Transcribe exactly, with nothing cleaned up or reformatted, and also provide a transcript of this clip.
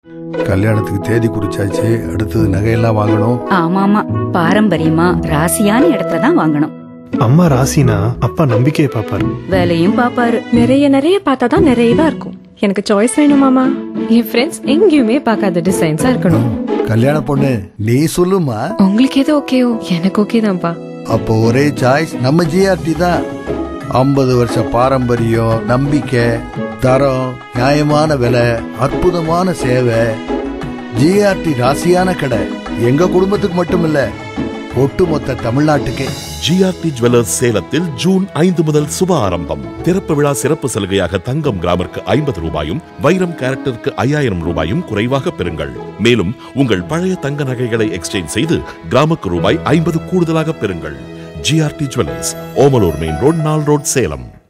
கல்யாணத்துக்கு தேதி குறிச்சாச்சு, அடுத்தது நகையெல்லாம் வாங்கணும். ஆமா ஆமா, பாரம்பரியமா ராசியான இடத்துல தான் வாங்கணும். அம்மா ராசினா அப்பா நம்பிக்கையை பாப்பாரு, வேலையும் பாப்பாரு. நிறைய நிறைய பார்த்தாதான் நிறையவா இருக்கும். எனக்கு சாய்ஸ் வேணும் மாமா. என் ஃப்ரெண்ட்ஸ் எங்கேயுமே பார்க்காத டிசைன்ஸா இருக்கணும். கல்யாண பொண்ணு நீ சொல்லுமா. உங்களுக்கு எது ஓகேயோ எனக்கு ஓகே தான்ப்பா. அப்போ ஒரே சாய்ஸ் நம்ம ஜிஆர்டி தான். ஐம்பது வருஷ பாரம்பரியம், நம்பிக்கை, தரம், நியாயமான விலை, அற்புதமான சேவை. ஜிஆர்டி ராசியான கடை எங்க குடும்பத்துக்கு மட்டும் இல்ல, ஒட்டுமொத்த தமிழ்நாட்டுக்கே. ஜிஆர்டி ஜுவல்லர்ஸ் சேலத்தில் ஜூன் ஐந்து முதல் சுப ஆரம்பம். திறப்பு விழா சிறப்பு சலுகையாக தங்கம் கிராமிற்கு ஐம்பது ரூபாயும் வைரம் கேரட்டிற்கு ஐயாயிரம் ரூபாயும் குறைவாக பெறுங்கள். மேலும் உங்கள் பழைய தங்க நகைகளை எக்ஸ்சேஞ்ச் செய்து கிராமுக்கு ரூபாய் ஐம்பது கூடுதலாக பெறுங்கள். GRT jewellers, Omalur main road, நால் ரோட், சேலம்.